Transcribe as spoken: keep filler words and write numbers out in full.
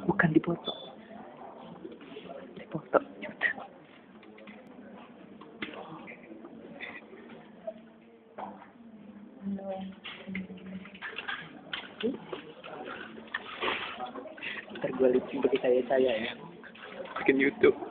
Bukan dipoto. Dipoto. Ntar gue lipsing pakai saya-saya ya. Bikin YouTube.